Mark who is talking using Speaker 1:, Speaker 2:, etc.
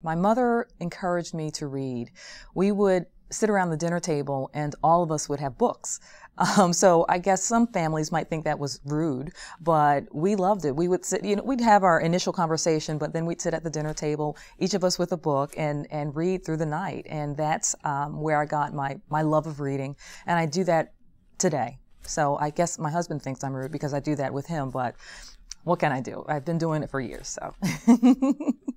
Speaker 1: My mother encouraged me to read. We would sit around the dinner table and all of us would have books. So I guess some families might think that was rude, but we loved it. We would sit, we'd have our initial conversation, but then we'd sit at the dinner table, each of us with a book, and read through the night. And that's where I got my love of reading. And I do that today. So I guess my husband thinks I'm rude because I do that with him, but what can I do? I've been doing it for years, so.